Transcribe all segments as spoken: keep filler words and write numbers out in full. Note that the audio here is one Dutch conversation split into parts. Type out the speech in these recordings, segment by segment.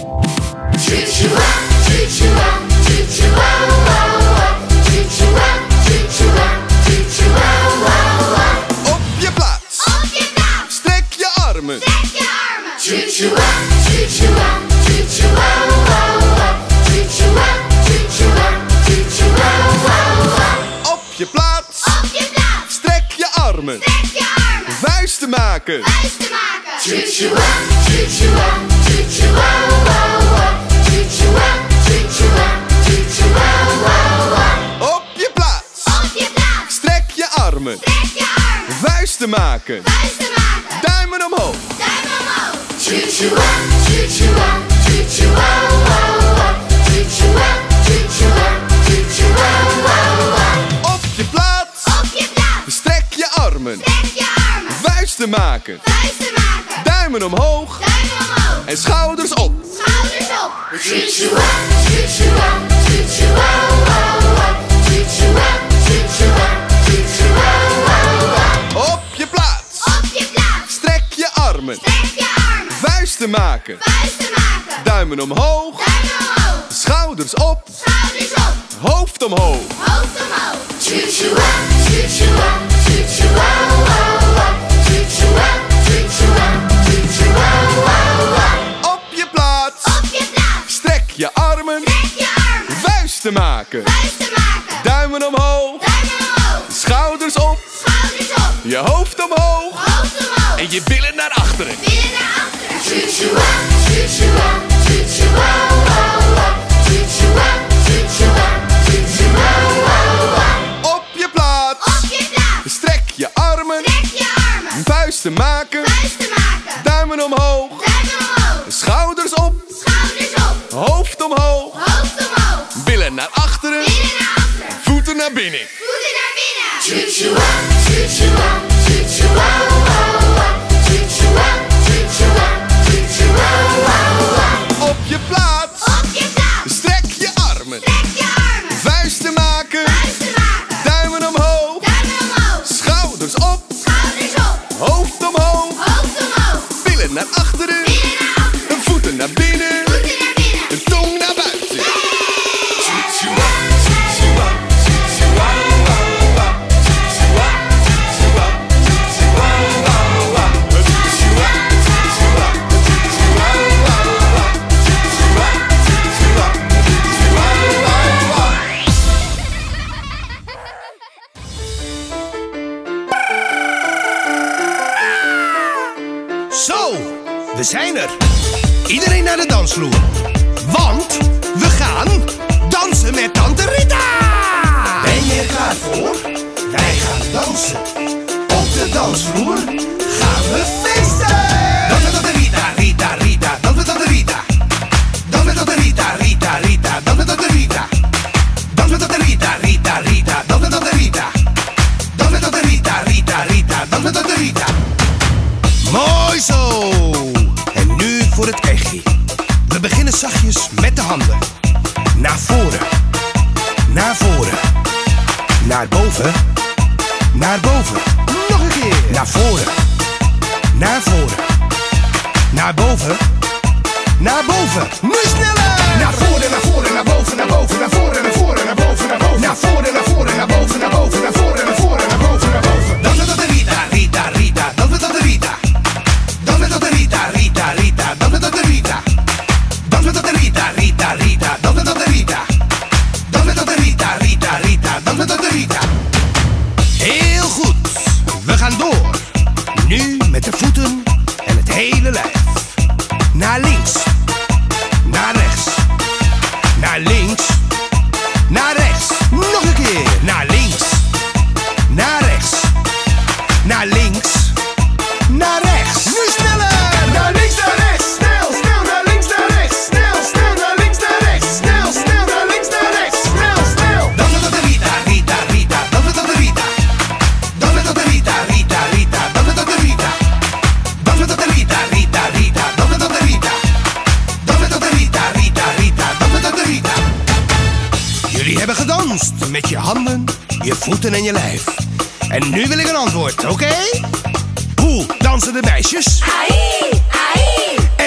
Choo-choo-ah, choo-choo-ah, choo-choo-ah, wow-wow. Choo-choo-ah, choo-choo-ah, choo-choo-ah, wow-wow. Op je plaats. Op je plaats. Strek je armen. Strek je armen. Choo-choo-ah, choo-choo-ah, choo-choo-ah, wow-wow. Choo-choo-ah, choo-choo-ah, choo-choo-ah, wow-wow. Op je plaats. Op je plaats. Strek je armen. Strek je armen. Vuisten maken. Vuisten maken. Choo-choo-ah, choo-choo-ah, choo-choo-ah, wow-wow. Choo-choo-ah, choo-choo-ah, choo-choo-ah, wow-wow. Op je plaats. Op je plaats. Strek je armen. Strek je armen. Vuisten maken. Vuisten maken. Duimen omhoog. Duimen omhoog. Choo-choo-ah, choo-choo-ah, choo-choo-ah, wow-wow. Choo-choo-ah, choo-choo-ah, choo-choo-ah, wow-wow. Op je plaats. Op je plaats. Strek je armen. Strek je armen. Vuisten maken. Vuisten maken. Duimen omhoog. Duimen omhoog. En schouders op. Schouders op. Choo-choo-ah, choo-choo-ah, choo-choo-ah, wow-wow. Choo-choo-ah, choo-choo-ah, choo-choo-ah, wow-wow. Op je plaats. Op je plaats. Strek je armen. Strek je armen. Vuisten maken. Vuisten maken. Duimen omhoog. Duimen omhoog. Schouders op. Schouders op. Hoofd omhoog. Hoofd omhoog. Choo-choo-ah, choo-choo-ah, choo-choo-ah, wow-wow. Choo-choo-ah, choo-choo-ah, choo-choo-ah, wow-wow. Op je plaats. Op je plaats. Strek je armen. Strek je armen. Vuisten maken. Vuisten maken. Duimen omhoog. Duimen omhoog. Schouders op. Schouders op. Je hoofd omhoog. Hoofd omhoog. En je billen naar achteren. Billen naar achteren. Choo-choo-ah, choo-choo-ah, choo-choo-ah, wow-wow. Choo-choo-ah, choo-choo-ah, choo-choo-ah, wow-wow. Op je plaats. Op je plaats. Strek je armen. Strek je armen. Vuisten maken. Vuisten maken. Duimen omhoog. Duimen omhoog. Schouders op. Schouders op. Hoofd omhoog. Hoofd omhoog. Billen naar achteren. Billen naar achteren. Voeten naar binnen. Voeten naar binnen. Choo-choo-ah, choo-choo-ah, choo-choo-ah, wow-wow. Choo-choo-ah, choo-choo-ah, choo-choo-ah, wow-wow. Op je plaats. Op je plaats. Strek je armen. Strek je armen. Vuisten maken. Vuisten maken. Duimen omhoog. Duimen omhoog. Schouders op. Schouders op. Hoofd omhoog. Hoofd omhoog. Billen naar achteren. Billen naar achteren. Voeten naar binnen. Voeten naar binnen. En tong naar buiten. Zo, we zijn er. Iedereen naar de dansvloer. Want we gaan dansen met Tante Rita. Ben je er klaar voor? Wij gaan dansen. Op de dansvloer gaan we feesten. Dans met Tante Rita, Rita, Rita. Dans met Tante Rita. Dans met Tante Rita, Rita, Rita. Dans met Tante Rita. Dans met Tante Rita, Rita, Rita. Dans met Tante Rita. Dans met Tante Rita, Rita, Rita. Dans met Tante Rita. Mooi zo! En nu voor het echi. We beginnen zachtjes met de handen. Naar voren. Naar voren. Naar boven. Naar boven. Nog een keer. Naar voren. Naar voren. Naar boven. Naar boven. Nu sneller! Naar voren, naar voren, naar boven, naar boven, naar voren, naar voren, naar boven, naar boven. Naar voren, naar voren, naar boven, naar boven, naar voren, naar voren, naar boven, naar boven. Dan met Tante Rita, Rita, Rita. Dan met Tante Rita. Dan met Tante Rita, Rita, Rita. Dan met Tante Rita. Dan met Tante Rita, Rita, Rita. Dan met Tante Rita. Dan met Tante Rita, Rita, Rita. Dan met Tante Rita. Heel goed. We gaan door. Nu met de voeten en het hele lijf. Naar links. Naar rechts. Naar links. Naar rechts. Nog een keer. Naar links. Naar rechts. Naar links. Naar rechts. Nu sneller. Naar links, naar rechts. Snel, snel naar links, naar rechts. Snel, snel naar links, naar rechts. Snel, snel naar links, naar rechts. Snel, snel. Dan met Tante Rita, Rita, Rita. Dan met Tante Rita. Dan met Tante Rita, Rita, Rita. Dan met Tante Rita. Dan met Tante Rita, Rita, Rita. Dan met Tante Rita. Dan met Tante Rita, Rita, Rita. Dan met Tante Rita. Jullie hebben gedanst met je handen, je voeten en je lijf. En nu wil ik een antwoord, oké? Okay? Hoe dansen de meisjes? Ai, ai.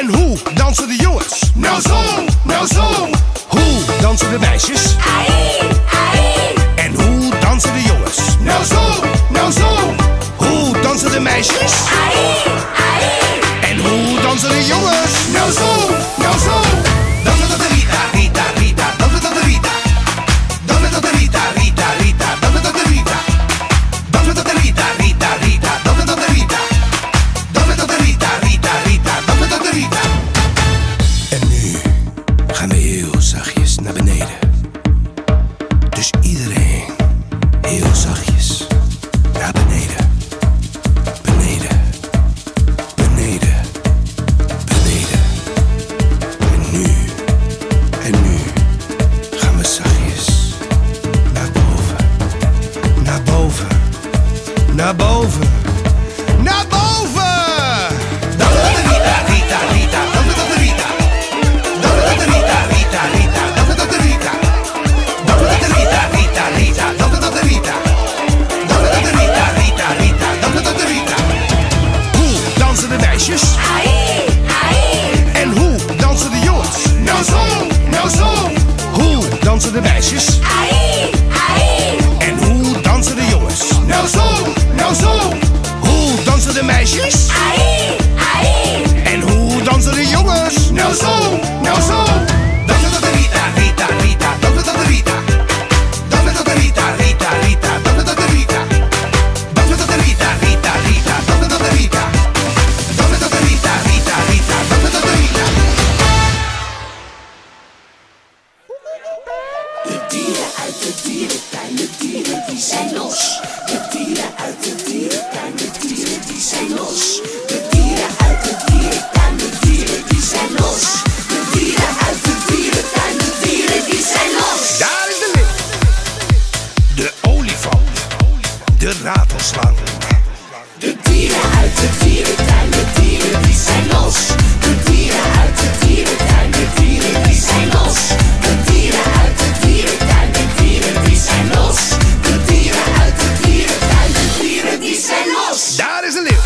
En hoe dansen de jongens? Nou zo, nou zo. Hoe dansen de meisjes? Ai, ai. En hoe dansen de jongens? Nou zo, nou zo. Hoe dansen de meisjes? Ai, ai. En hoe dansen de jongens? Nou zo, nou zo. Dansen tot de Rita, Rita, Rita. Dansen tot de Rita. Dansen tot de Rita, Rita, Rita. Dansen tot de Rita. Dansen tot de Rita, Rita, Rita. Dansen tot de Rita. Dansen tot de Rita, Rita, Rita. Dansen tot de Rita. En nu gaan we heel zachtjes naar beneden. Dus iedereen heel zachtjes naar beneden. Beneden. Beneden. Beneden. En nu. En nu gaan we zachtjes naar boven. Naar boven. Naar boven. Naar boven! Dansen tot de Rita, Rita, Rita. Dansen tot de Rita. Dansen tot de Rita, Rita, Rita. Dansen tot de Rita. Dansen tot de Rita, Rita, Rita. Dansen tot de Rita. Dansen tot de Rita, Rita, Rita. Dansen tot de Rita. Hoe dansen de meisjes? Ai, ai. En hoe dansen de jongens? Nou zo, nou zo. Hoe dansen de meisjes? Ai, ai. En hoe dansen de jongens? Nou zo, nou zo. Hoe dansen de meisjes? Ai, ai. En hoe dansen de jongens? Nou zo, nou zo. Dansen tot de Rita, Rita, Rita. Dansen tot de Rita. Dansen tot de Rita, Rita, Rita. Dansen tot de Rita. Dansen tot de Rita, Rita, Rita. Dansen tot de Rita. Dansen tot de Rita, Rita, Rita. Dansen tot de Rita. De dieren uit de dierentuin, de dieren die zijn los. De dieren uit de dierentuin, de dieren die zijn los. De dieren uit de dierentuin, de dieren die zijn los. De dieren uit de dierentuin, de dieren die zijn los. Daar is de leeuw. De olifant. De ratelslang. De dieren uit de dierentuin, de dieren die zijn los. De dieren uit de dierentuin, de dieren die zijn los. De dieren uit de dierentuin, de dieren die zijn los. De dieren uit de dierentuin, de dieren die zijn los. Daar is de leeuw.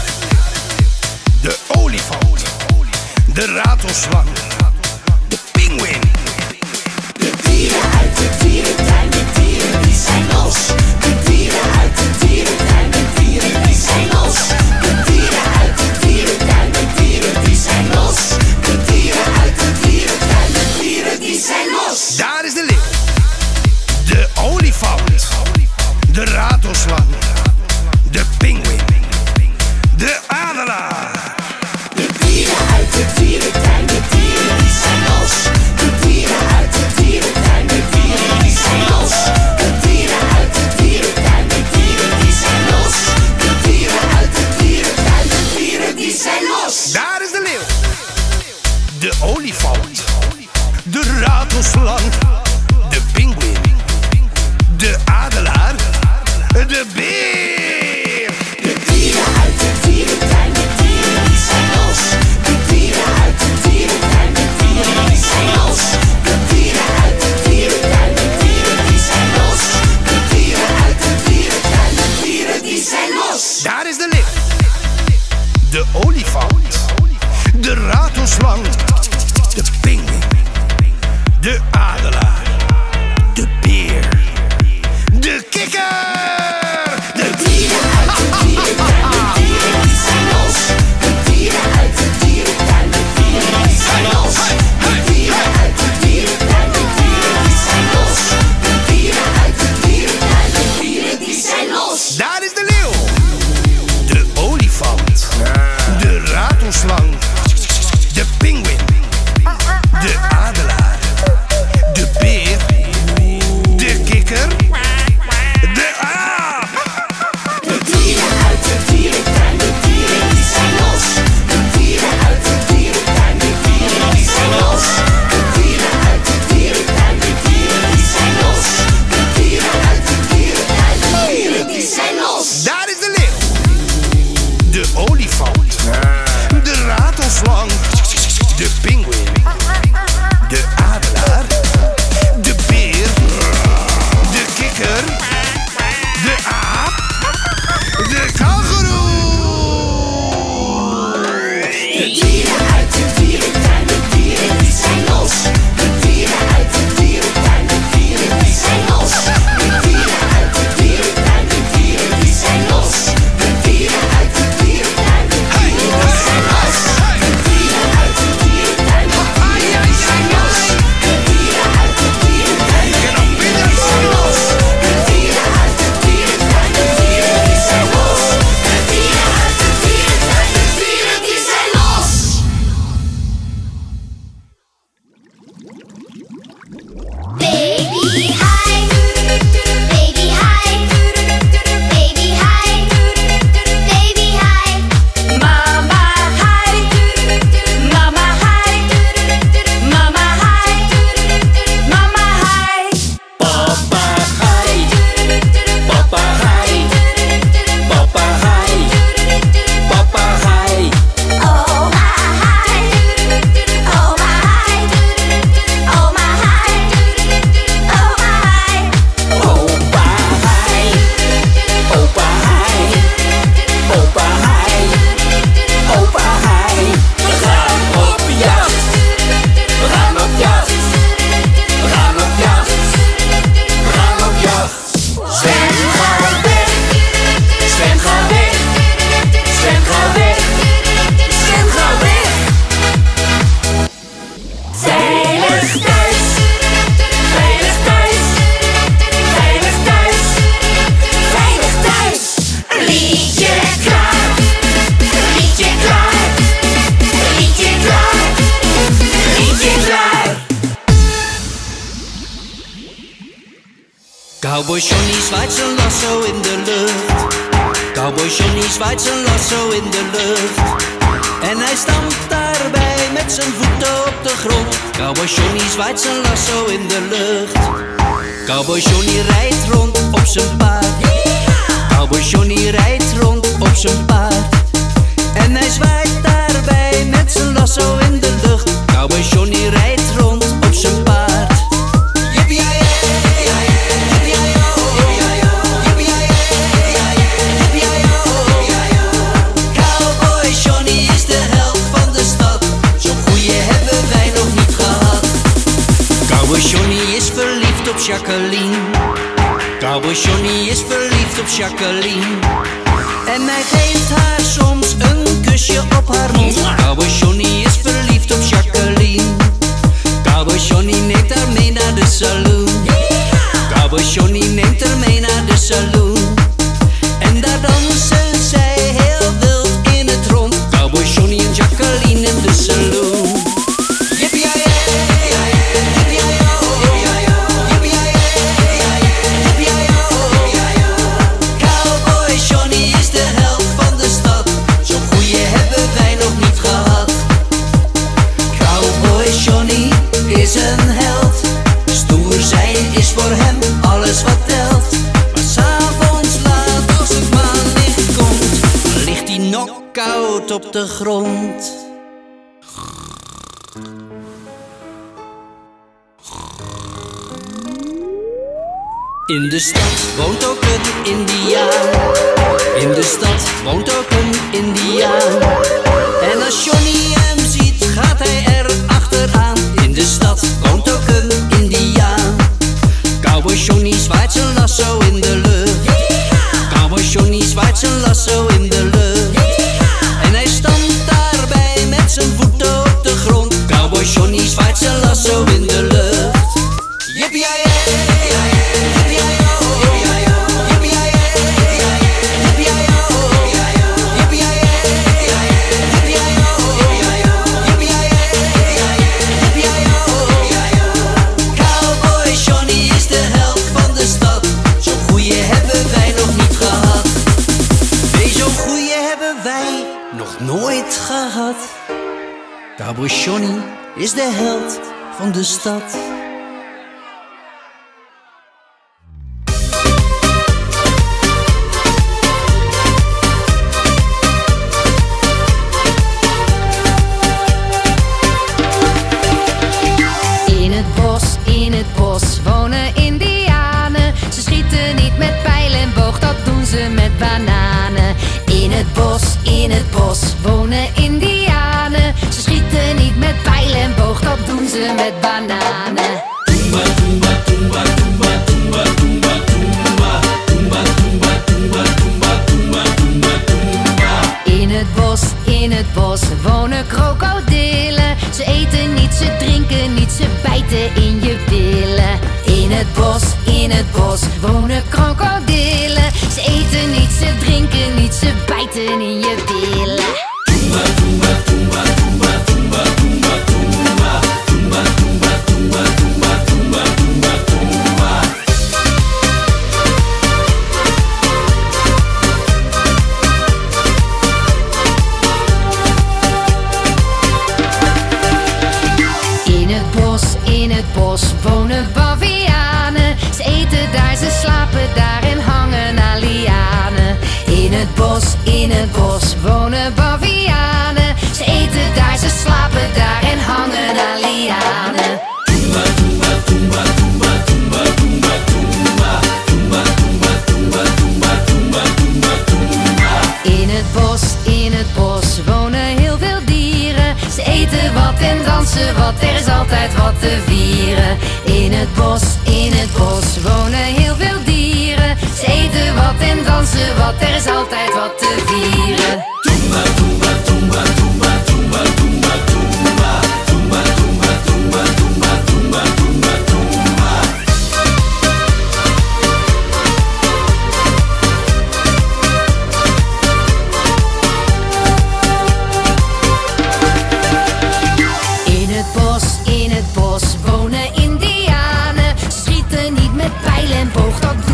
De olifant. De ratelslang. De pinguïn. De dieren uit de dierentuin, de dieren die zijn los. De dieren uit de dierentuin, de dieren die zijn los. De dieren uit de dierentuin, de dieren die zijn los. De dieren uit de dierentuin, de dieren die zijn los. Daar is de leeuw. De olifant. De ratelslang. De pinguïn. De adelaar. De dieren uit de dierentuin, de dieren die zijn los. De dieren uit de dierentuin, de dieren die zijn los. De dieren uit de dierentuin, de dieren die zijn los. De dieren uit de dierentuin, de dieren die zijn los. Daar is de leeuw. De olifant. De ratelslang. De pinguïn. De adelaar. De beer. De dieren uit de dierentuin, de dieren die zijn los. De dieren uit de dierentuin, de dieren die zijn los. De dieren uit de dierentuin, de dieren die zijn los. De dieren uit de dierentuin, de dieren die zijn los. Daar is de leeuw. De olifant. De ratelslang. De pinguïn. De adelaar. De beer. De kikker. De dieren Cowboy Johnny zwaait zijn lasso in de lucht. Cowboy Johnny zwaait zijn lasso in de lucht. En hij stampt daarbij met zijn voeten op de grond. Cowboy Johnny zwaait zijn lasso in de lucht. Cowboy Johnny rijdt rond op zijn paard. Cowboy Johnny rijdt rond op zijn paard. En hij zwaait daarbij met zijn lasso in de lucht. Cowboy Johnny rijdt rond op zijn paard. Cowboy Johnny is de held van de stad. Zo'n goeie hebben wij nog niet gehad. Cowboy Johnny is verliefd op Jacqueline. Cowboy Johnny is verliefd op Jacqueline. En hij geeft haar soms een kusje op haar mond. Cowboy Johnny is verliefd op Jacqueline. Cowboy Johnny neemt haar mee naar de saloon. Cowboy Johnny neemt haar mee naar de saloon. En daar dansen zij heel wild in het rond. Cowboy Johnny en Jacqueline in de saloon. Cowboy Johnny is de held van de stad. Zo'n goeie hebben wij nog niet gehad. Cowboy Johnny is een held. Stoer zijn is voor hem alles wat telt. Maar s'avonds laat als het maanlicht komt, dan ligt hij knock-out op de grond. In de stad woont ook een Indiaan. In de stad woont ook een Indiaan. En als Johnny hem ziet, gaat hij er achteraan. In de stad woont ook een Indiaan. Cowboy Johnny zwaait zijn lasso in de lucht. Cowboy Johnny zwaait zijn lasso in de lucht. En hij stampt daarbij met zijn voeten op de grond. Cowboy Johnny zwaait zijn lasso in de lucht. Yippie-yay-yay. Nooit gehad. Cowboy Johnny is de held van de stad. In het bos, in het bos wonen Indianen. Ze schieten niet met pijl en boog, dat doen ze met bananen. In het bos, in het bos wonen Indianen. Ze schieten niet met pijl en boog, dat doen ze met bananen. Tumba, tumba, tumba, tumba, tumba, tumba, tumba. Tumba, tumba, tumba, tumba, tumba, tumba, tumba. In het bos, in het bos wonen krokodillen. Ze eten niet, ze drinken niet, ze bijten in je billen. In het bos, in het bos wonen krokodillen. Ze eten niet, ze drinken niet, ze bijten in je billen. Tumba, tumba, tumba, tumba, tumba, tumba, tumba. Tumba, tumba, tumba, tumba, tumba, tumba, tumba. In het bos, in het bos wonen bavianen. Ze eten daar, ze slapen daar en hangen aan lianen. In het bos, in het bos wonen bavianen. Ze eten daar, ze slapen daar en hangen aan lianen. Tumba, tumba, tumba, tumba, tumba, tumba, tumba. Tumba, tumba, tumba, tumba, tumba, tumba, tumba. In het bos, in het bos wonen heel veel dieren. Ze eten wat en dansen wat, er is altijd wat te vieren. In het bos, in het bos wonen heel veel dieren. Ze eten wat en dansen wat, er is altijd wat te vieren. Tumba, tumba, tumba, tumba, tumba, tumba, tumba. Tumba, tumba, tumba, tumba, tumba, tumba, tumba. In het bos, in het bos wonen Indianen. Ze schieten niet met pijl en boog, dat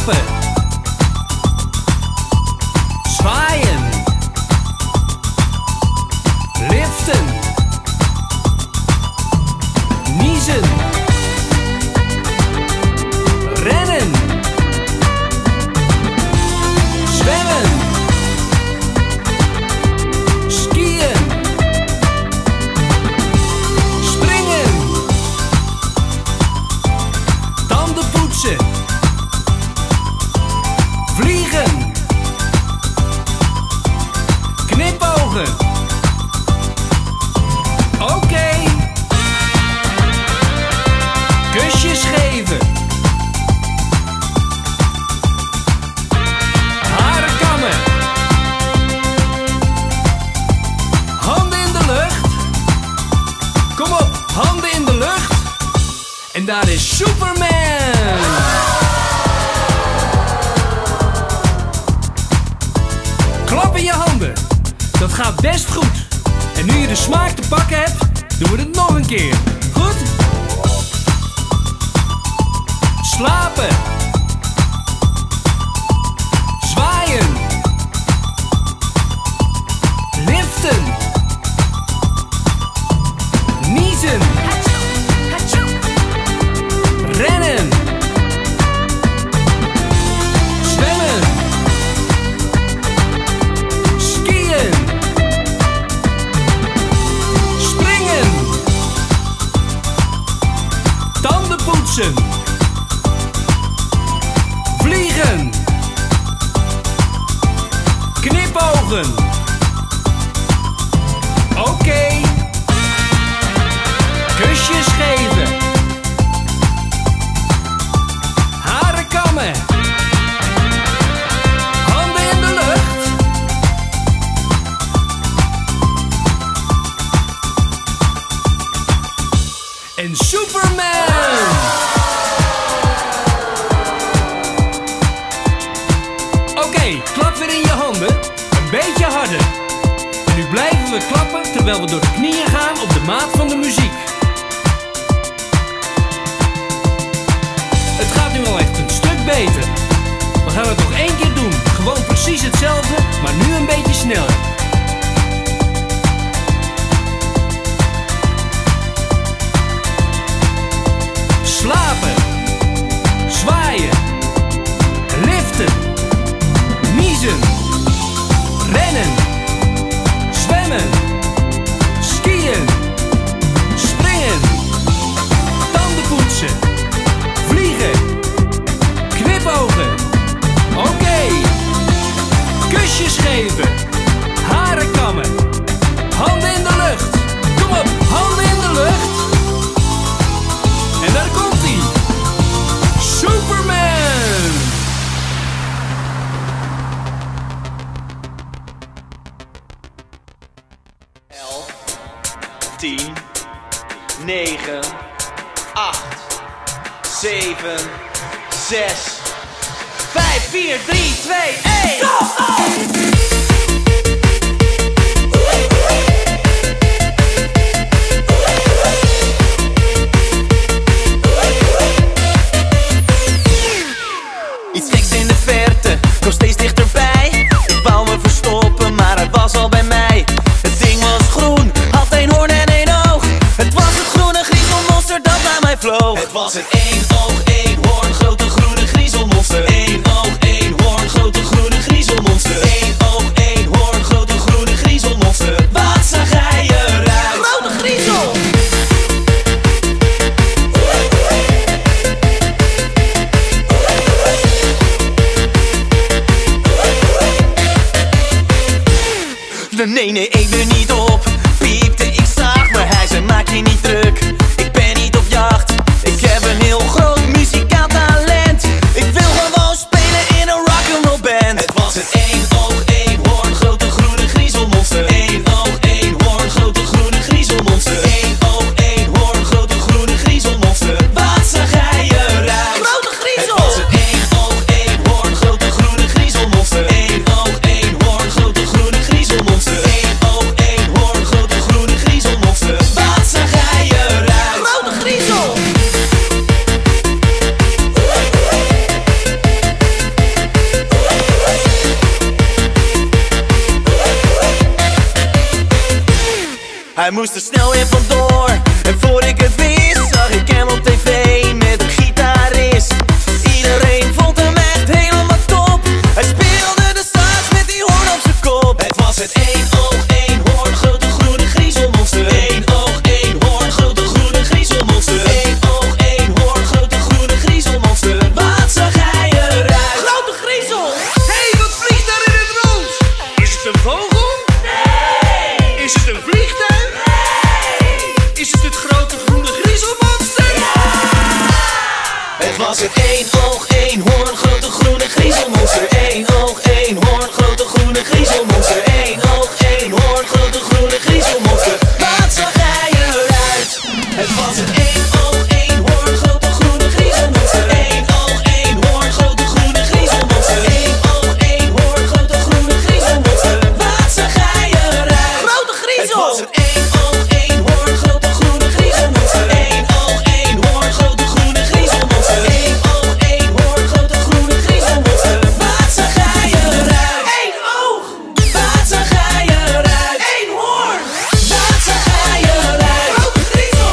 Slapen. Zwaaien. Liften. Niezen. Rennen. Zwemmen. Skiën. Springen. Tanden poetsen. Vliegen. Knipogen. Oké. Okay. Kusjes geven. Haren kammen. Handen in de lucht. Kom op, handen in de lucht. En daar is Superman. Klap in je handen. Dat gaat best goed. En nu je de smaak te pakken hebt, doen we het nog een keer. Goed? Slapen. Zwaaien. Liften. Niezen. Rennen. Zwemmen. Skiën. Springen. Tanden poetsen. Vliegen. Knipogen. Oké. Okay. Kusjes geven. Haren kammen. Handen in de lucht. En Superman. Oké, okay, klap weer in je handen. Een beetje harder. En nu blijven we klappen terwijl we door de knieën gaan op de maat van de muziek. Het gaat nu al echt een stuk beter. We gaan het nog één keer doen. Gewoon precies hetzelfde, maar nu een beetje sneller. Slapen. Zwaaien. Liften. Niezen. Rennen. Zwemmen. Skiën. Springen. Tanden poetsen. Vliegen. Knipogen. Oké. Okay. Kusjes geven. Haren kammen. Handen in de lucht. Kom op, handen in de lucht. En daar komt hij. Superman. elf, tien, negen, acht, zeven, zes, vijf, vier, drie, twee, één. Go! Iets geks in de verte, nog steeds dichterbij. Ik wou me verstoppen, maar het was al bij mij. Het ding was groen, had één hoorn en één oog. Het was het groene griezelmonster dat naar mij vloog. Het was een één oog, één hoorn, grote groene griezelmonster. Eén oog, één hoorn, grote groene griezelmonster. Eén oog, één hoorn, grote groene griezelmonster. Wat zag hij eruit? Grote griezel! Nee, nee, ik ben niet op. Piepte, ik zag, maar hij zei maak je niet druk. Ik ben niet op jacht. Ik heb een heel groot muzikaal talent. Ik wil gewoon spelen in een rock'n'roll band. Het was een één oog, één hoorn, grote groene griezelmonster. Eén oog, één hoorn, grote groene griezelmonster. Eén oog, één hoorn, grote groene griezelmonster. Wat zag hij eruit? Grote griezel! Het was een één oog, één hoorn, grote groene griezelmonster. Eén oog, één hoorn, grote groene griezelmonster. Eén oog, één hoorn. Hij moest er snel weer vandoor. En voor ik het wist, zag ik hem op tv met een gitarist. Iedereen vond hem echt helemaal top. Hij speelde de sax met die hoorn op zijn kop. Het was het één oog, één hoorn, grote groene griezelmonster. Eén oog, één hoorn, grote groene griezelmonster. Eén oog, één hoorn, grote groene griezelmonster. Wat zag hij eruit? Grote griezel! Hé, hey, wat vliegt daar in het rond? Is het een vogel? Nee! Is het een vliegtuig? Nee! Is het het grote groene griezelmonster? Ja! Het was het één oog, één hoorn, grote groene griezelmonster. Eén oog, één hoorn, grote groene griezelmonster. Eén oog, één hoorn, grote groene griezelmonster. Wat zag hij eruit? Het was het één oog, één hoorn, grote groene griezelmonster. Eén oog, één hoorn, grote groene griezelmonster. Eén oog, één hoorn, grote groene griezelmonster. Wat zag hij eruit? Grote griezel! Het was het één oog, één hoorn, grote groene griezelmonster. Eén oog, één hoorn, grote groene griezelmonster. Eén oog, één hoorn, grote groene griezelmonster. Wat zag hij eruit? Eén oog! Wat zag hij eruit? Eén hoorn! Wat zag hij eruit? Grote griezel!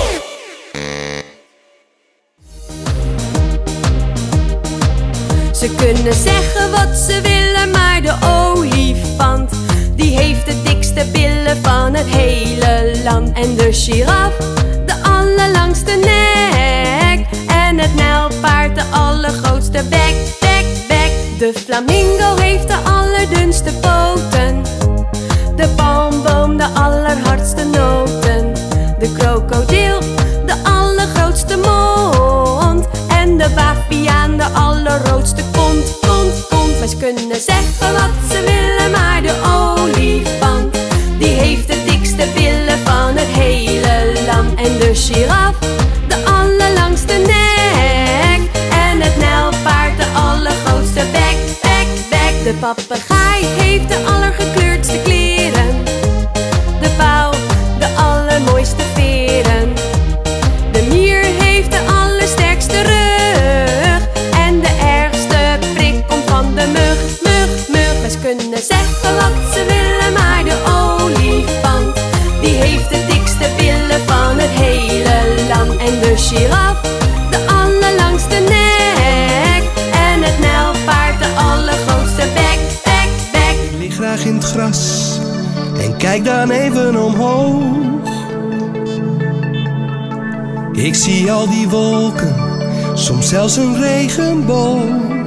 Ze kunnen zeggen wat ze willen, maar de olifant die heeft de dikste billen van het hele land. En de giraf de allerlangste nek. En het nijlpaard de allergrootste bek, bek, bek. De flamingo heeft de allerdunste poten. De palmboom de allerhardste noten. De krokodil de allergrootste mond. En de baviaan de allerroodste kont, kont, kont. Maar ze kunnen zeggen wat ze willen, maar de olifant die heeft de dikste billen van het hele land. En de giraf de allerlangste nek. En het nijlpaard de allergrootste bek, bek, bek. De papegaai heeft de allergekleurdste kleren. De pauw de allermooiste veren. De mier heeft de allersterkste rug. En de ergste prik komt van de mug, mug, mug. Maar ze kunnen zeggen wat ze willen, maar de olifant die heeft de dikste billen van het hele land. En de giraf de allerlangste nek. En het nijlpaard de allergrootste bek, bek, bek. Ik lig graag in het gras en kijk dan even omhoog. Ik zie al die wolken, soms zelfs een regenboog.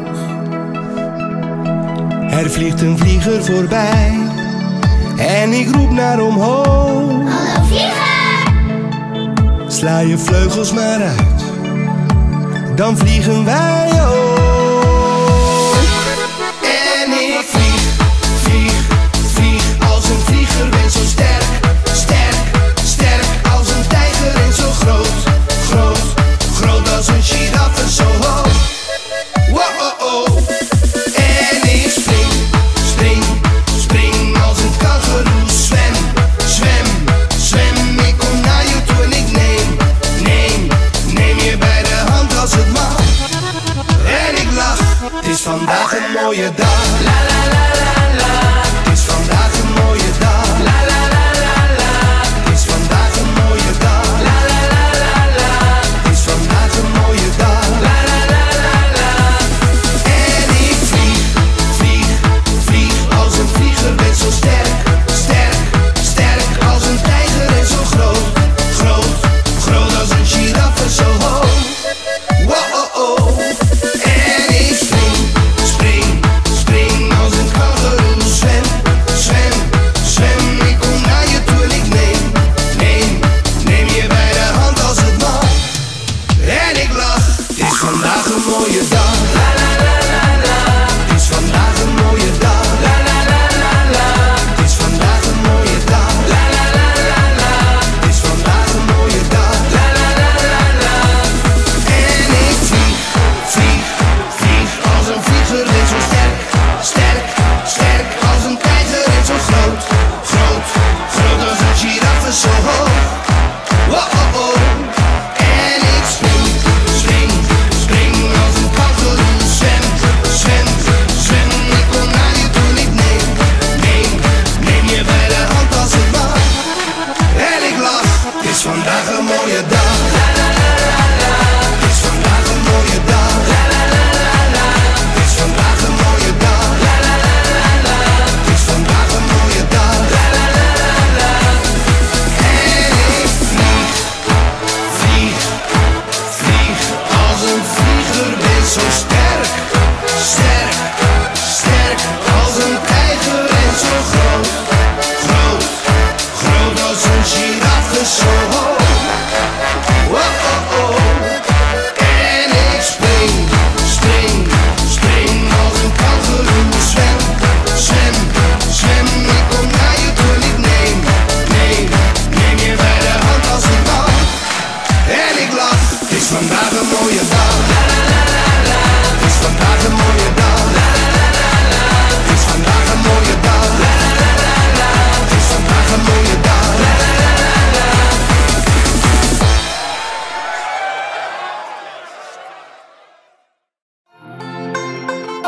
Er vliegt een vlieger voorbij en ik roep naar omhoog. Hallo vlieger! Sla je vleugels maar uit, dan vliegen wij ook. En ik vlieg, vlieg, vlieg als een vlieger, ben zo sterk, sterk, sterk als een tijger en zo groot, groot, groot als een giraf en zo hoog. Wow-oh-oh. En ik spring, spring, spring als een kangoeroe, zwem, zwem, zwem. Ik kom naar je toe en ik neem, neem, neem je bij de hand als het mag. En ik lach, het is vandaag een mooie dag. La la la la la. Het is vandaag een mooie dag. La la la la la. Het is vandaag een mooie dag. La la la la la. Het is vandaag een mooie dag. La la la la la. En ik vlieg, vlieg, vlieg als een vlieger, ben zo sterk, sterk, sterk als een tijger en zo groot, groot, groot als een giraf en zo hoog. Wow-oh-oh. En ik spring, spring, spring als een kangoeroe.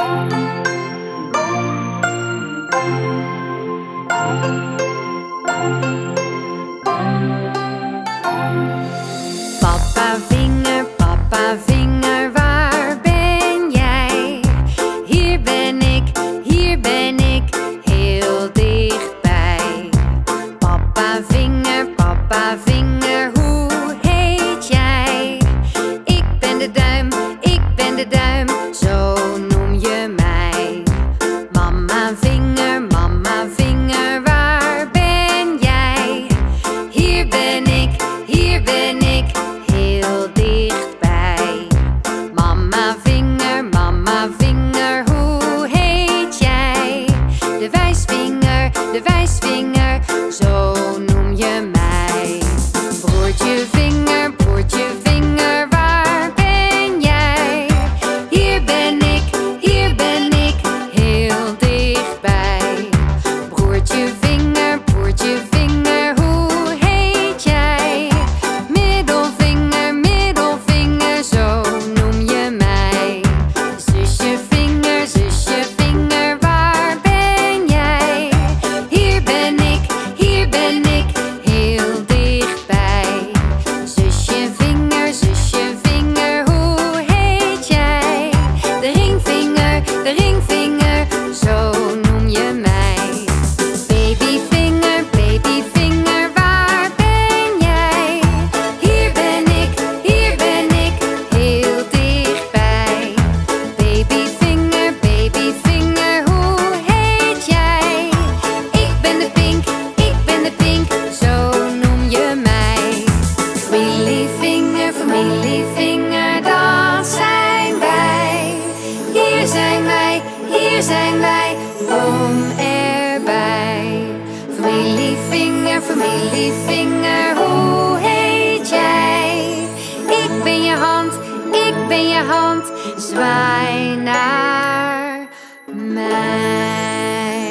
Papa vinger, papa vinger, waar ben jij? Hier ben ik, hier ben ik, heel dichtbij. Papa vinger, papa vinger, hoe heet jij? Ik ben de duim, ik ben de duim, zo noem je mij. Mama vinger, mama vinger, waar ben jij? Hier ben ik, hier ben ik, heel dichtbij. Mama vinger, mama vinger, hoe heet jij? De wijsvinger, de wijsvinger, zo noem je mij. Broertje vinger, broertje vinger, waar ben jij? Hier ben ik, hier ben ik, heel dichtbij. Broertje vinger, broertje vinger, hoe heet jij? Middelvinger, middelvinger, zo noem je mij. Zusje vinger, zusje vinger, waar ben jij? Hier ben ik, hier ben ik, heel dichtbij. Zusje vinger, zusje vinger, hoe heet jij? De ringvinger, de ringvinger, zo noem je mij. Babyvinger, babyvinger, waar ben jij? Hier ben ik, hier ben ik, heel dichtbij. Babyvinger, babyvinger, hoe heet jij? Ik ben de pink, ik ben de pink, zo noem je mij. Familievinger, familievinger, dat zijn wij. Hier zijn wij, hier zijn wij, kom erbij. Familievinger, familievinger, hoe heet jij? Ik ben je hand, ik ben je hand, zwaai naar mij.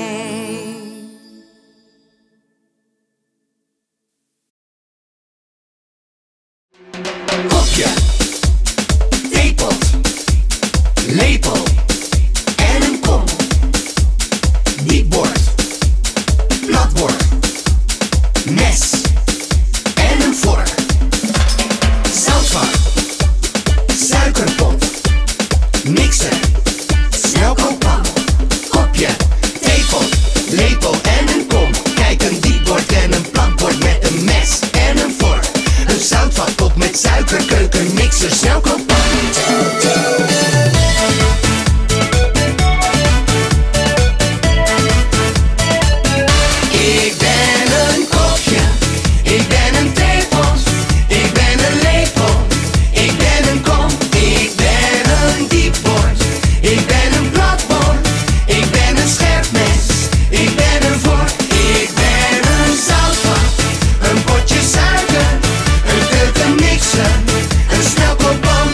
Kopje, theepot, lepel en een kom. Diepbord, platbord, mes en een vork. Zoutvat, suikerpot, mixer, snelkookpan. Kopje, theepot, lepel en een kom. Kijk, een diepbord en een platbord met een mes en een vork. Een zoutvatpot met suiker, keuken, mixer, snelkookpan. Ik ben een kopje, ik ben een theepot, ik ben een lepel, ik ben een kom, ik ben een diepbord, ik ben een platbord, ik ben een scherp mes, ik ben een vork, ik ben een zoutvat, een potje suiker, een keukenmixer, een snelkookpan.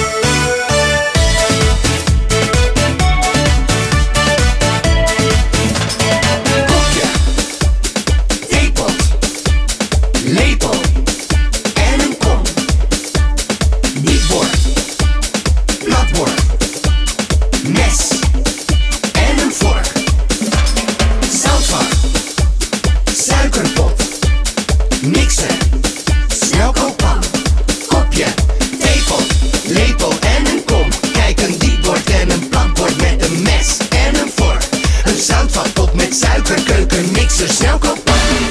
Kopje, theepot, lepel en een kom. Diepbord, platbord, mes en een vork. Zoutvat, suikerpot, mixer, snelkookpan. Kopje, theepot, lepel en een kom. Kijk, een diepbord en een platbord met een mes en een vork. Een zoutvatpot met suiker, keuken, mixer, snelkookpan.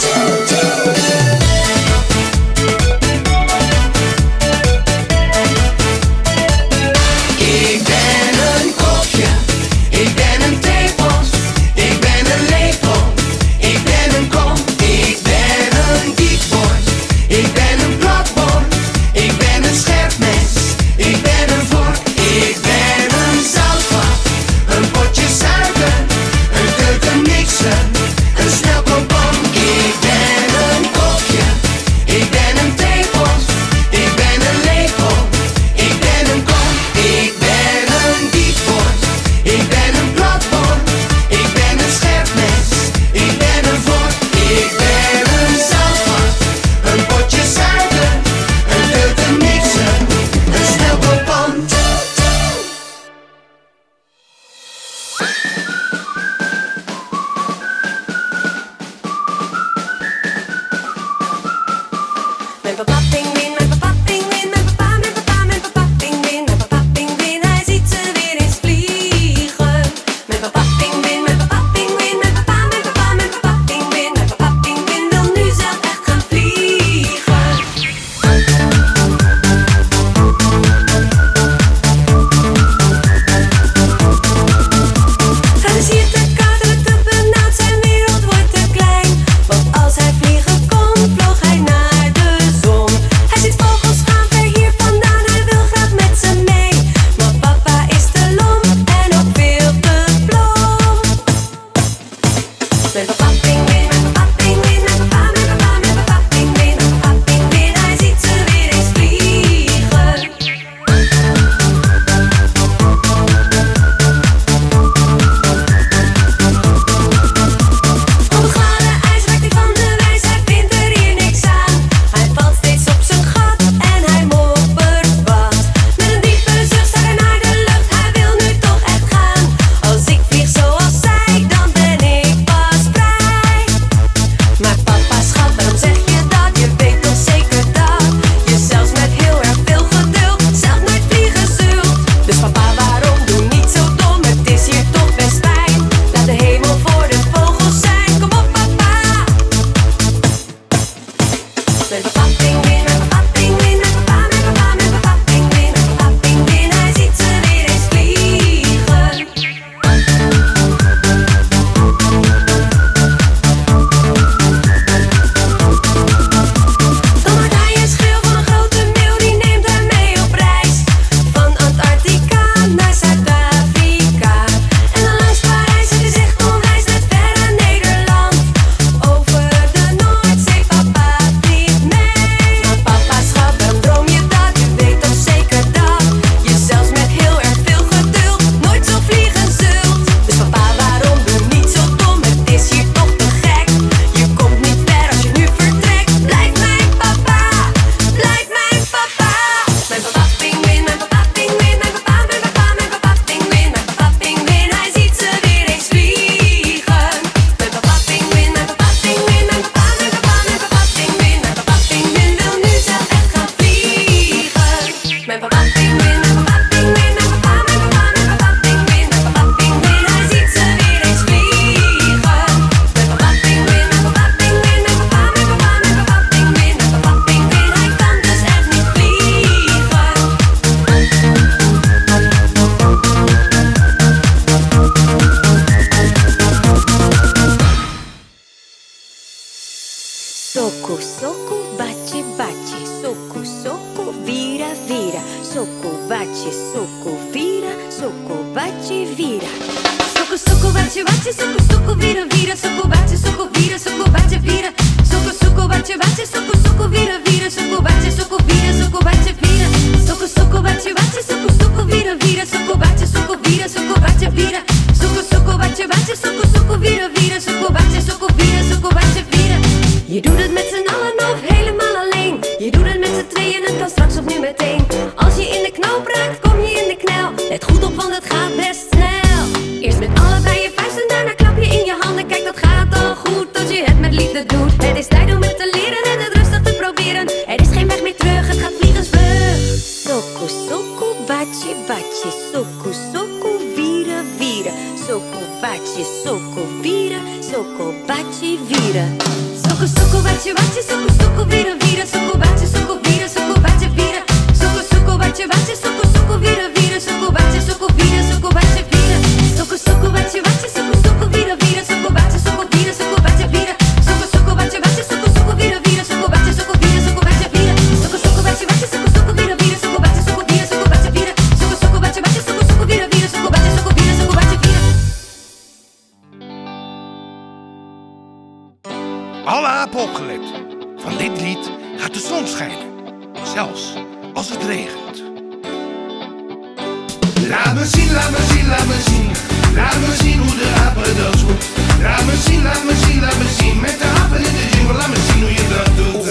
Ik ben een kopje, ik ben een theepot, ik ben een lepel, ik ben een kom, ik ben een diepbord, ik ben een platbord, ik ben een scherp mes, ik ben een vork, ik ben een zoutvat, een potje suiker, een keukenmixer, een snelkookpan. Ik ben een kopje, ik ben een theepot, ik ben een lepel, ik ben een kom, ik ben een diepbord, ik ben een platbord, ik ben een scherp mes, ik ben een vork, ik ben een zoutvat, een potje suiker, een keukenmixer, een snelkookpan. bate, vira. Soco, soco, bate, bate, soco, soco, vira, vira. Soco, bate, soco, vira, soco, bate, vira. Soco, soco, bate, bate, soco, soco, vira, vira. Soco, bate, soco, vira, soco, bate, vira. Soco, soco, bate, bate, soco, soco, vira, vira. Soco, bate, soco, vira, soco, bate, vira. Soco, soco, bate, bate, soco, soco, vira, vira. Soco, bate, soco, vira, soco, bate, vira. Je doet het met z'n allen of helemaal alleen. Je doet het met z'n tweeën, het kan straks of nu meteen. Als je in de knoop raakt, kom je in de knel. Let goed op, want het gaat best snel. Eerst met allebei je vuisten, daarna klap je in je handen. Kijk, dat gaat dan goed, als je het met liefde doet. Het is tijd om het te leren en het rustig te proberen. Er is geen weg meer terug, het gaat vliegensvlug. Soco, soco, batje, batje. Soco, soco, vieren, vieren. Soco, batje, soco, vieren. Soco, batje, vieren. Soco, soco, batje, batje. Soco, soco, vieren, vieren. Soco, batje, soco, vieren. Soco, batje, vieren. Soco, soco, batje, batje. Soco, soco, vieren, vieren. Soco, batje, soco, vieren. Soco, batje, vieren. Soco, soco, batje, batje. Soco, soco, vieren, vieren. Soco, batje, soco, vieren. Soco, batje, vieren. Soco, soco, batje, batje. Soco, soco, vieren, vieren. Soco, batje, soco, vieren. Soco, batje, vieren. Soco, soco, batje, batje. Soco, soco, vieren, vieren. Soco, batje, soco, vieren. Soco, batje, vieren. Soco, soco, batje, batje. Soco, soco, vieren, vieren. Soco, batje, soco, vieren. Soco, batje, vieren. Alle apen opgelet. Van dit lied gaat de zon schijnen. Zelfs als het regent. Laat me zien, laat me zien, laat me zien. Laat me zien hoe de apen dat doen. Laat me zien, laat me zien, laat me zien. Met de apen in de jungle, laat me zien hoe je dat doet.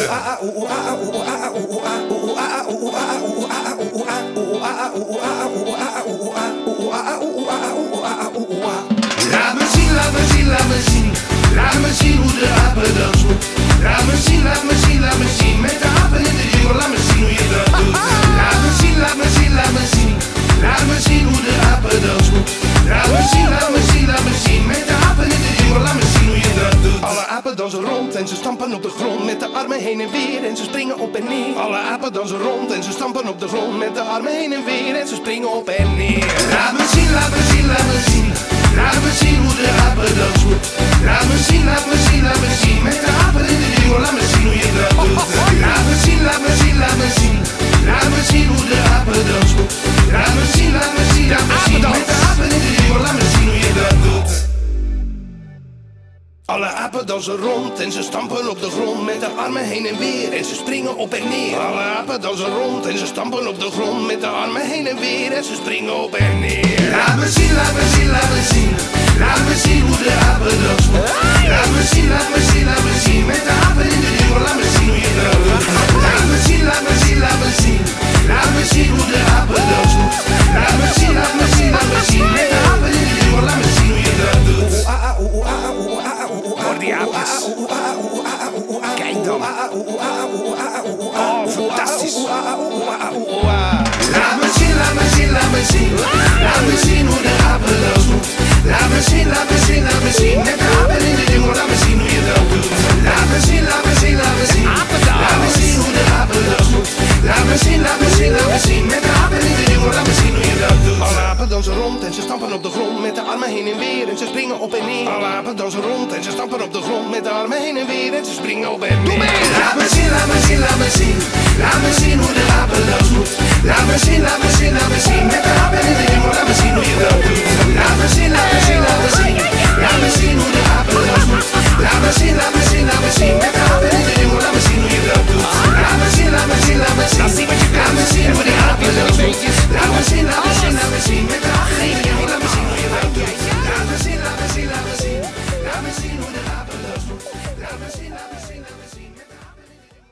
Laat me zien, laat me zien, laat me zien. Laat me zien hoe de apen dat doen. Laat me zien, laat me zien, laat me zien. Met de apen in de jungle, laat me zien hoe je dat doet. Laat me zien, laat me zien, laat me zien. Laat me zien hoe de apen dat doen. Laat me zien, laat me zien, laat me zien. Met de apen in de jungle, laat me zien hoe je dat doet. Alle apen dansen rond en ze stampen op de grond. Met de armen heen en weer en ze springen op en neer. Alle apen dansen rond en ze stampen op de grond. Met de armen heen en weer en ze springen op en neer. Laat me zien, laat me zien, laat me zien. Laat me zien hoe de apen dat doen. Laat me zien, laat me zien, laat me zien. Met de apen in de jungle, laat me zien hoe je dat doet. Laat me zien, laat me zien, laat me zien. Laat me zien hoe de apen dat doen. Laat me zien, laat me zien, laat me zien. Met de apen in de jungle, laat me zien hoe je dat doet. Alle apen dansen rond en ze stampen op de grond. Met de armen heen en weer en ze springen op en neer. Alle apen dansen rond en ze stampen op de grond. Met de armen heen en weer en ze springen op en neer. Laat me zien, laat me zien, laat me zien. Laat me zien hoe de apen dat doen. Laat me zien, laat me zien, laat me zien. Met de apen in de jungle, laat me zien hoe je dat doet. Laat me zien, laat me zien, laat me zien. Laat me zien hoe de apen dat doen. Laat me zien, laat me zien, laat me zien. Met de apen in de jungle, laat me zien hoe je dat doet. Hoor die aapjes. Kijk dan. Oh, fantastisch. Laat me zien, laat me zien, laat me zien. Laat me zien hoe de apen dat doen. Laat me zien, laat me zien, laat me zien. Met de apen in de jungle, laat me zien hoe je dat doet. Laat me zien, laat me zien, laat me zien. Laat me zien hoe de apen dat doen. Laat me zien, laat me zien, laat me zien. Met de apen in de jungle, laat me zien hoe je dat doet. Alle apen dansen rond en ze stampen op de grond. Met de armen heen en weer en ze springen op en neer. Alle apen dansen rond en ze stampen op de grond. Met de armen heen en weer en ze springen op en neer. Laat me zien, laat me zien, laat me zien. Laat me zien hoe de apen dat doet. Laat me zien, laat me zien, laat me zien. Met de apen in de jungle, laat me zien hoe je dat doet. Laat me zien, laat me zien, laat me zien. Laat me zien hoe de apen dat doet. Laat me zien, laat me zien, laat me zien. Met de apen in de jungle, laat me zien hoe je dat doet. Laat me zien, laat me zien, laat me zien. Laat me zien hoe de apen dat doet. Laat me zien, laat me zien, laat me zien. Met de apen in de jungle, laat me zien hoe je dat doet. Laat me zien, laat me zien, laat me zien. Laat me zien hoe de apen dat doet. Laat me zien, laat me zien, laat me zien. Met de apen in de jungle.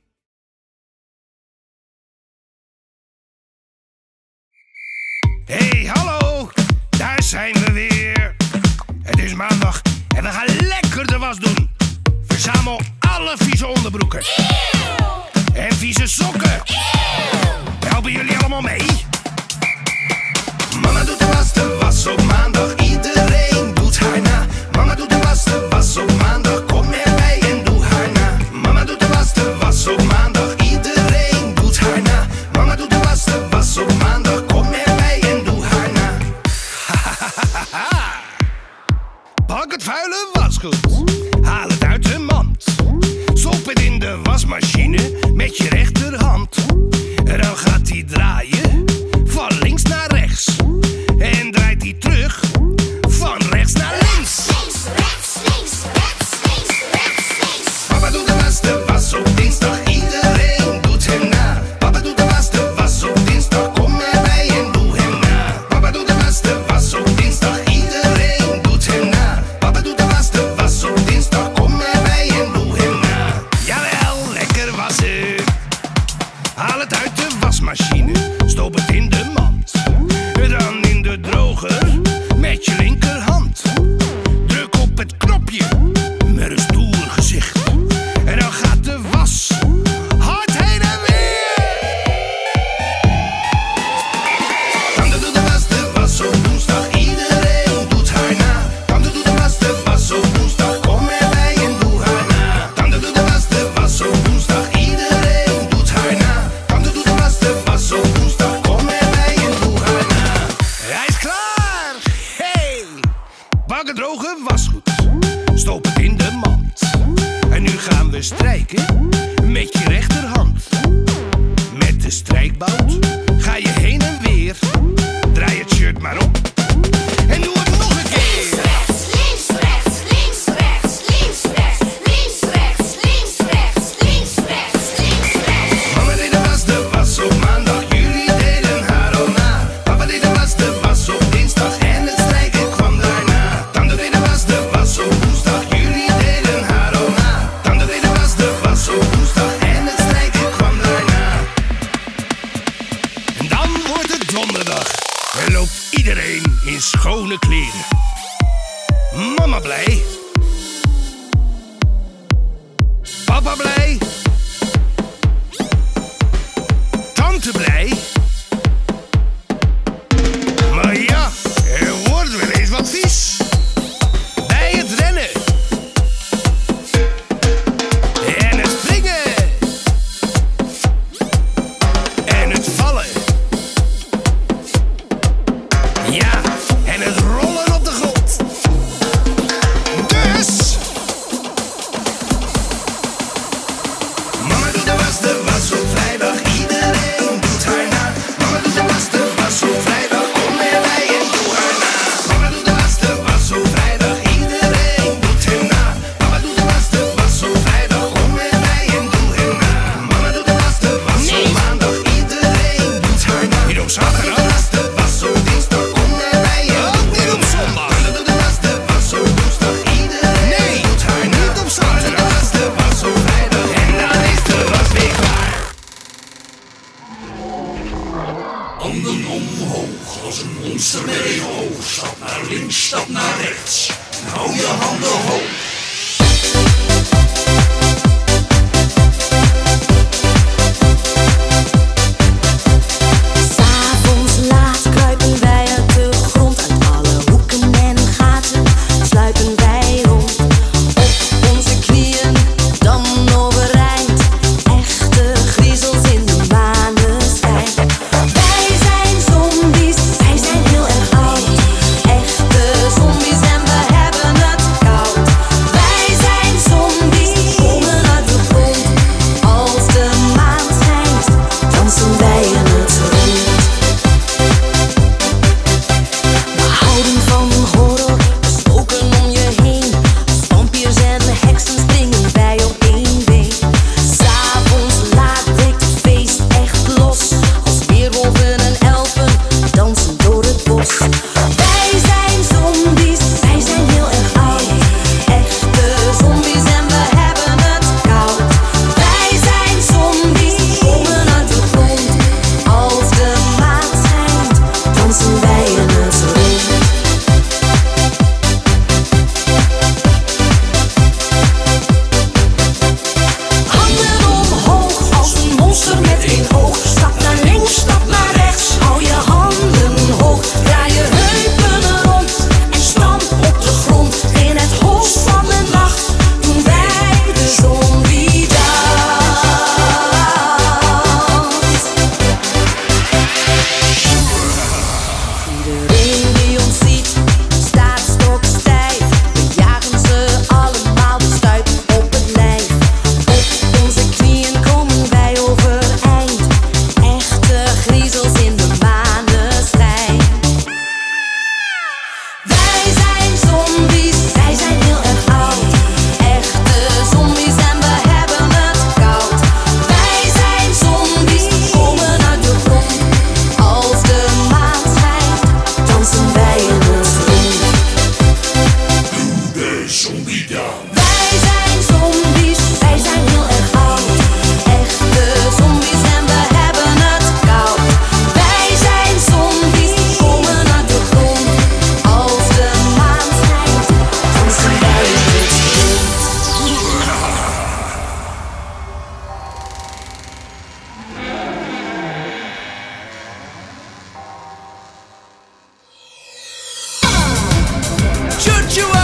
Hey, hallo! Daar zijn we weer. Het is maandag en we gaan lekker de was doen. Verzamel alle vieze onderbroeken. En vieze sokken. Helpen jullie allemaal mee? Mama doet de was, de was op maandag. Iedereen doet haar na. Mama doet de was, de was op maandag. Kom erbij en doe haar na. Mama doet de was, de was op maandag. Iedereen doet haar na. Mama doet de was, de was op maandag. Kom erbij en doe haar na. Pak het vuile wasgoed. Haal het uit de mand. Stop het in de wasmachine met je rechterhand. Dan gaat hij draaien van links naar rechts. En draait hij terug Bakken droge wasgoed, stop het in de mand. En nu gaan we strijken met je rechterhand. Met de strijkbout ga je heen en weer. Draai het shirt maar op en doe het nog een keer. Links, rechts, links, rechts, links, rechts, links, rechts, links, rechts, links, rechts, links, rechts. Mama deed de was, de was op maandag, jullie deden haar al na. Papa deed de was, de was op dinsdag en het strijken kwam daarna. Tante deed de was, de was op woensdag, jullie deden haar al na. Tante deed de was, de was op woensdag en het strijken kwam daarna. En dan wordt het donderdag en loopt iedereen in schone kleren. Mama blij, papa blij, tante blij. Maar ja, er wordt wel eens wat vies bij het rennen en het springen en het vallen. Ja, en het rollen op de grond. Dus mama doet de was, de was op vrijdag, iedereen doet haar na. Mama doet de was, de was op vrijdag, kom erbij en doe haar na. Mama doet de was, de was op vrijdag, iedereen doet hem na. Mama doet de was, de was op vrijdag, kom erbij en doe hem na. Mama doet de was, de was op maandag, iedereen doet haar na. Niet op zaterdag, de was op dinsdag, kom erbij en doe hem na. Mama doet de was, de was op woensdag, iedereen doet haar na. Niet op zaterdag, de was op vrijdag en dan is de was weer klaar. Handen omhoog als een monster met een oog. Stap naar links, stap naar rechts. En hou je handen hoog. S'avonds laat kruipen wij uit de grond. Uit alle hoeken en gaten sluipen wij rond. Op onze knieën, dan overeind. Echte griezels in de maneschijn. Wij zijn zombies, wij zijn heel erg oud. Echte zombies en we hebben het koud. Wij zijn zombies, komen uit de grond. Als de maan schijnt, dansen wij in het rond. We houden van horror, we spoken om je heen. Als vampiers en heksen springen wij op één been. S'avonds laat breekt het feest echt los. Als weerwolven en elfen dansen door het bos. Wij zijn zombies, wij zijn heel erg oud. Echte zombies en we hebben het koud. Wij zijn zombies, komen uit de grond. Als de maan schijnt, dansen wij in het rond. Handen omhoog als een monster met één oog. Stap naar links, stap naar rechts. Hou je handen hoog. Draai je heupen rond en stamp op de grond. In het holst van de nacht doen wij de zombie dans. Iedereen die ons ziet staat stokstijf. We jagen ze allemaal de stuip op het lijf. Op onze knieën komen wij overeind. Echte griezels in de maneschijn. Wij zijn zombies, wij zijn heel erg oud. Echte zombies en we hebben het koud. Wij zijn zombies, komen uit de grond. Als de maan schijnt, dansen wij in het rond. De zombie dan. Wij zijn zombies, wij zijn heel erg oud. Echte zombies en we hebben het koud. Wij zijn zombies, komen uit de grond. Als de maan schijnt, dansen wij in het rond. Choo-choo-ah!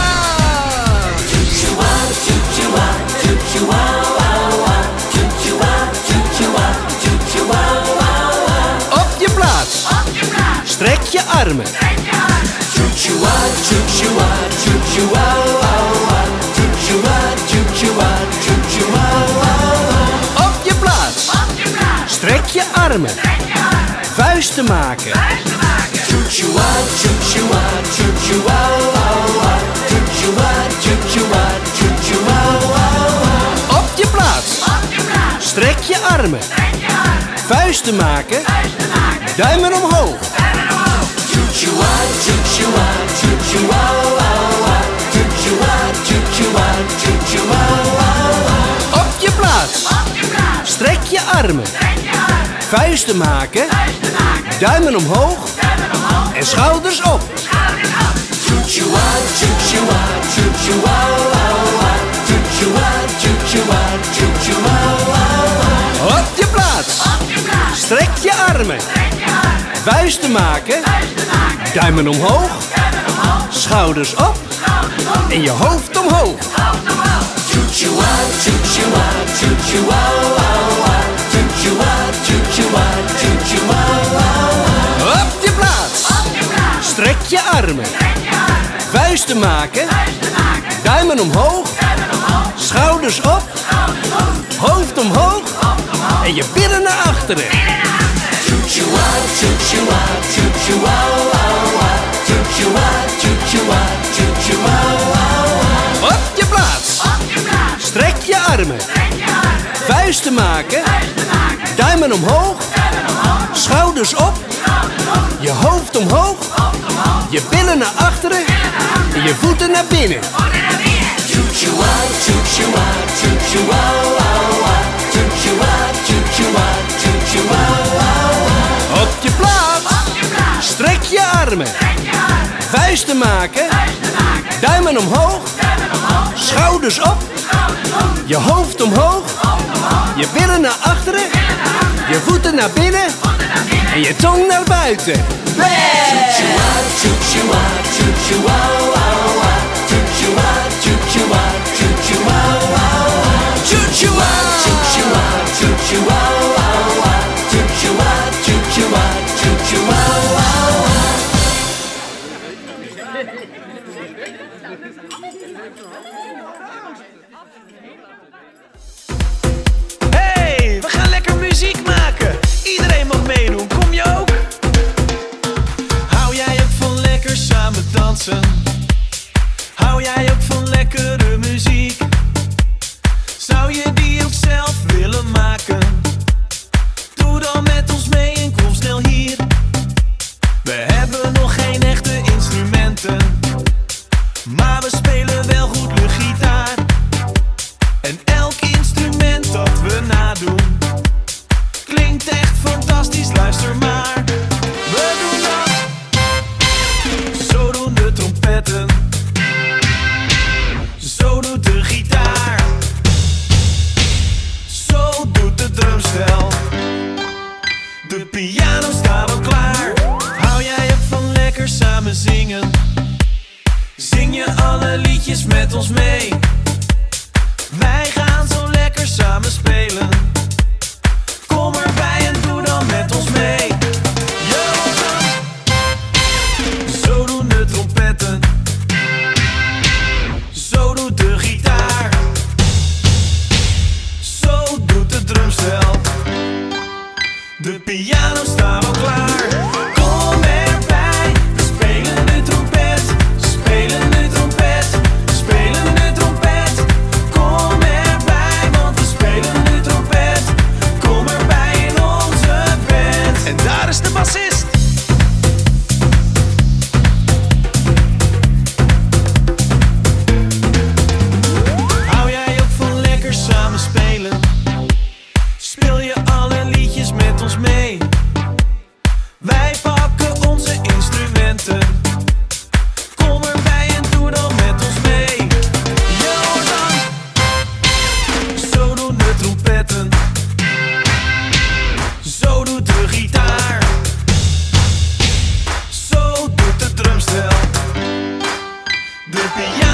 Op je plaats. Strek je armen. Choo-choo-ah, choo-choo-ah, Choo-choo-wa, wa, wa. Choo-choo-wa, choo-choo-wa, choo-choo-wa, wa, wa. Op je plaats. Strek je armen. Vuisten maken. Choo-choo-wa, choo-choo-wa, choo-choo-wa, wa, wa. Choo-choo-wa, choo-choo-wa, choo-choo-wa, wa, wa. Op je plaats. Strek je armen. Vuisten maken. Duimen omhoog. Choo-choo-wa, choo-choo-wa, choo-choo-wa, wa, wa. Choo-choo-wa, choo-choo-wa, choo-choo-wa, wa, wa. Op je plaats. Strek je armen. Vuisten maken. Duimen omhoog. En schouders op. Choo-choo-wa, choo-choo-wa, choo-choo-wa, wa, wa. Choo-choo-wa, choo-choo-wa, choo-choo-wa, wa, wa. Op je plaats. Strek je armen. Vuisten maken. Duimen omhoog. Schouders op. En je hoofd omhoog. Choo-choo-wa, choo-choo-wa, choo-choo-wa, wa, wa. Choo-choo-wa, choo-choo-wa, choo-choo-wa, wa, wa. Op je plaats. Strek je armen. Vuisten maken. Duimen omhoog. Schouders op. Hoofd omhoog. En je billen naar achteren. Choo-choo-wa, choo-choo-wa, choo-choo-wa, wa, wa. Choo-choo-wa, choo-choo-wa, choo-choo-wa, wa, wa. Op je plaats. Strek je armen. Vuisten maken. Duimen omhoog. Schouders op. Je hoofd omhoog. Je billen naar achteren. En je voeten naar binnen. Choo-choo-wa, choo-choo-wa, choo-choo-wa, wa, wa. Choo-choo-wa, choo-choo-wa, choo-choo-wa, wa, wa. Op je plaats. Strek je armen. Vuisten maken. Duimen omhoog. Schouders op. Je hoofd omhoog. Je billen naar achteren. Je voeten naar binnen. En je tong naar buiten. Choo-choo-wa, choo-choo-wa, choo-choo-wa, wa, wa. Choo-choo-wa, choo-choo-wa, choo-choo-wa, wa, wa. Choo-choo-wa, choo-choo-wa, choo-choo-wa, wa, wa. Choo-choo-wa, choo-choo-wa, choo-choo-wa, wa, wa. Hey, we gaan lekker muziek maken. Iedereen mag meedoen, kom je ook? Hou jij ook van lekker samen dansen? Hou jij ook van lekkere muziek? Zou je die ook zelf willen maken? Doe dan met ons mee en kom snel hier. We hebben nog geen echte instrumenten, maar we spelen wel goed de gitaar. En elk instrument dat we nadoen klinkt echt fantastisch, luister maar. We doen dat. Zo doen de trompetten. Zo doet de gitaar. Zo doet de drumstel. De piano staat al klaar. Hou jij ook van lekker samen zingen? Zing je alle liedjes met ons mee? Wij gaan zo lekker samen spelen. Kom erbij en doe dan met ons mee. Yo, zo doen de trompetten. Zo doet de gitaar. Zo doet de drumstel. De piano staat al klaar. Kom erbij, we spelen de trompet. Spelen de trompet. Spelen de trompet. Kom erbij, want we spelen de trompet. Kom erbij in onze band. En daar is de bassist. Hou jij ook van lekker samen spelen? Speel je alle liedjes met ons mee? Wij pakken onze instrumenten. Kom erbij en doe dan met ons mee. Yo dan. Zo doen de trompetten. Zo doet de gitaar. Zo doet de drumstel. De piano